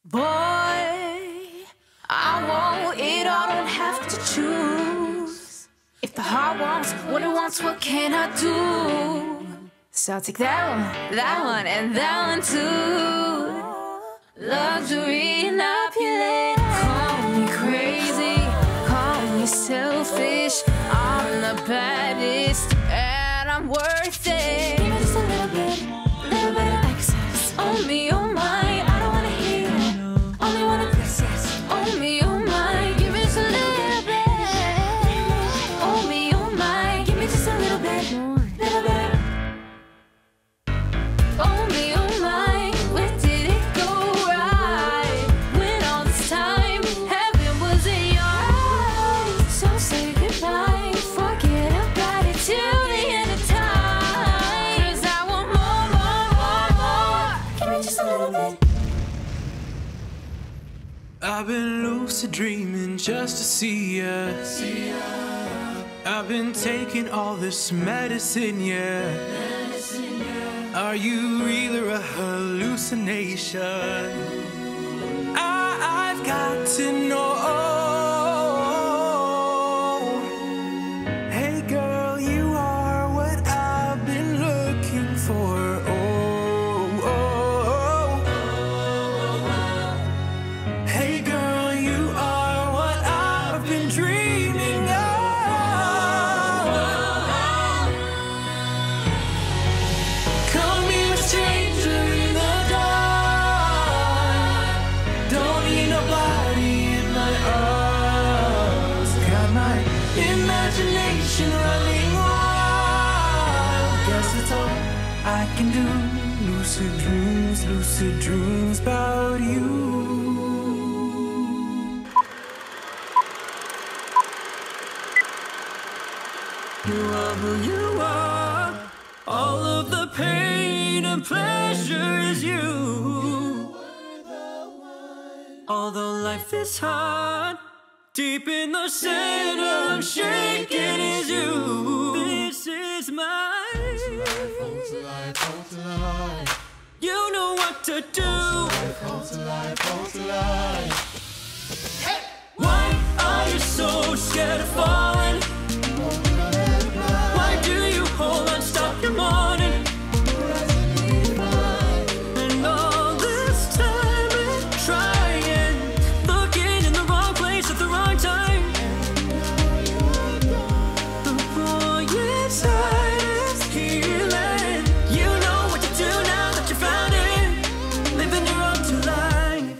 Boy, I want it all, don't have to choose. If the heart wants what it wants, what can I do? So I'll take that one, and that one too. Luxury and opulence. Call me crazy, call me selfish. I'm the baddest, and I'm worth it. Give me just a little bit of excess. Oh me, oh my, I don't wanna hear it. Only wanna this, yes. Oh me, oh my, give me just a little bit. Oh me, oh my, give me just a little bit, little bit. Oh me, oh my, where did it go right? When all this time, heaven was in your eyes. So say goodbye, forget about it till the end of time. 'Cause I want more, more, more, more. Give me just a little bit. I've been lucid dreaming just to see ya. I've been taking all this medicine, yeah. Are you real or a hallucination? I've got to know. Hey girl, you are what I've been looking for. Hey girl, you are what I've been dreaming of. Call me a stranger in the dark. Don't need nobody in my arms. Got my imagination running wild. Guess it's all I can do. Lucid dreams about you. You are who you are. All of the pain and pleasure is you. Although life is hard, deep in the center I'm shaking is you. This is my life. You know what to do. Hey! Why are you so scared of falling? Why do you hold on, stop your morning? And all this time is trying, looking in the wrong place at the wrong time. The boy inside is healing. You know what to do now that you found it. Living your Alterlife.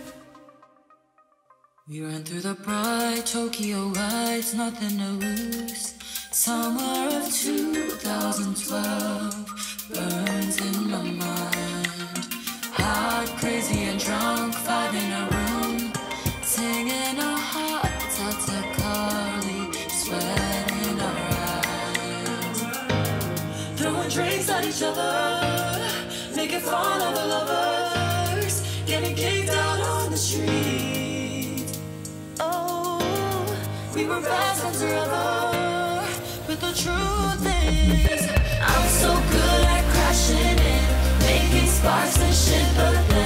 We ran through the bright Tokyo lights, nothing to lose. Summer of 2012 burns in my mind. Hot, crazy and drunk, 5 in a room, singing a hot Tackaberry, sweat in our eyes. Throwing drinks at each other, making fun of the lovers, getting kicked out on the street. Oh, we were best friends forever. But the truth is, I'm so good at crashing in, making sparks and shit, but